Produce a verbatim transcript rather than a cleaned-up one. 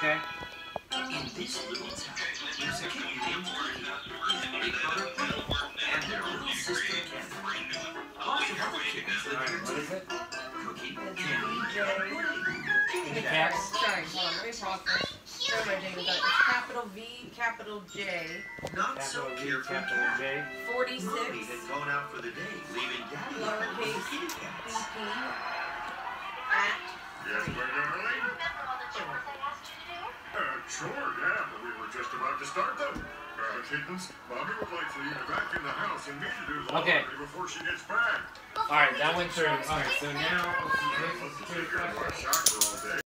Okay. In this little town, there's a kid named Cookie, his big brother Bill, and their little sister Candy. Lots of other kittens live here What is too. it? Cookie, Candy, and Woody. The cats? Sorry, hold on, let me pause this. Where am I doing that? It's capital V, capital J. Not so Capital V, carefree capital cat. J. forty-six. Mommy had gone out for the day, leaving Daddy behind with the Lowercase kitty B cats. P. At. Yes, we're early? Remember all the chores I asked you to do? Uh, sure, yeah, but we were just about to start them. Uh, kittens, Mommy would like for you to vacuum the house and me to do the Okay. laundry before she gets back. Alright, that went through. Alright, so now. Let's see, get into a shocker all day.